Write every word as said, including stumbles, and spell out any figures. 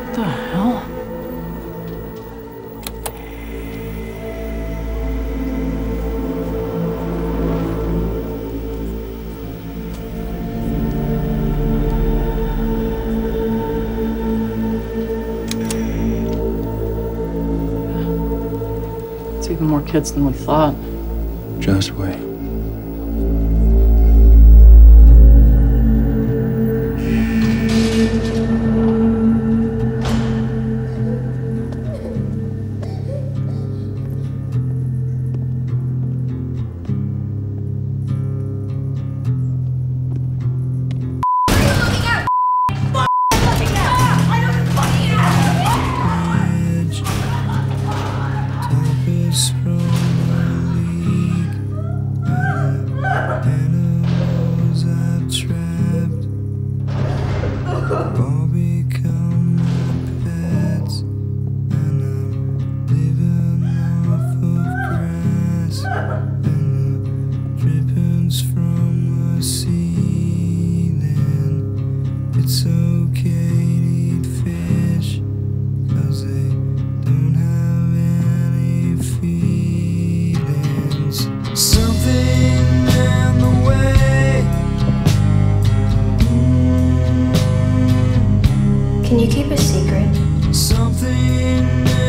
What the hell? It's even more kids than we thought. Just wait. It's okay to eat fish, 'cause they don't have any feelings. Something in the way. Can you keep a secret? Something in